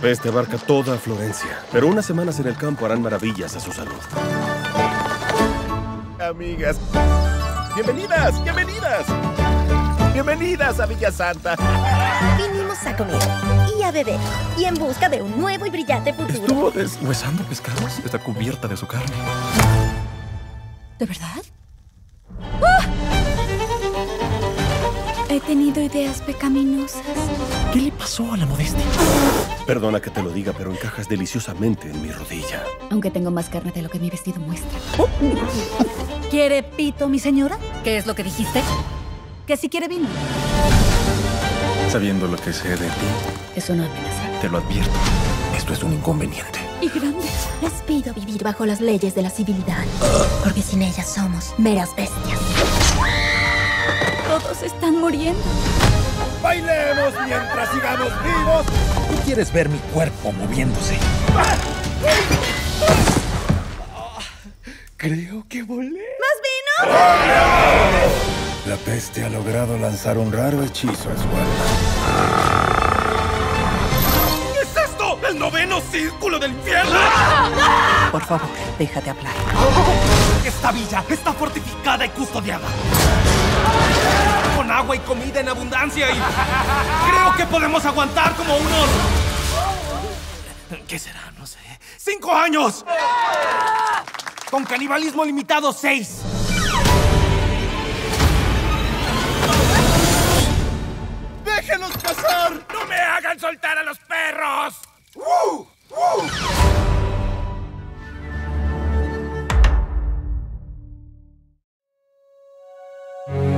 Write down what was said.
Peste abarca toda Florencia, pero unas semanas en el campo harán maravillas a su salud. Amigas, bienvenidas, bienvenidas. Bienvenidas a Villa Santa. Vinimos a comer y a beber y en busca de un nuevo y brillante futuro. ¿Estuvo deshuesando pescados? Está cubierta de su carne. ¿De verdad? ¡Ah! He tenido ideas pecaminosas. ¿Qué le pasó a la modestia? Perdona que te lo diga, pero encajas deliciosamente en mi rodilla. Aunque tengo más carne de lo que mi vestido muestra. ¿Quiere pito, mi señora? ¿Qué es lo que dijiste? Que si quiere vino. Sabiendo lo que sé de ti, Es una amenaza. te lo advierto. Esto es un inconveniente. Y grande. Les pido vivir bajo las leyes de la civilidad, porque sin ellas somos meras bestias. Todos están muriendo. Bailemos mientras sigamos vivos. ¿Tú quieres ver mi cuerpo moviéndose? Creo que volé. ¿Más vino? La peste ha logrado lanzar un raro hechizo en su alma. ¿Qué es esto? ¿El noveno círculo del infierno? Por favor, déjate hablar. Esta villa está fortificada y custodiada. Con agua y comida en abundancia y... creo que podemos aguantar como unos... ¿Qué será? No sé. 5 años. Con canibalismo limitado, 6. ¡Déjenos pasar! ¡No me hagan soltar a los perros! ¡Uh!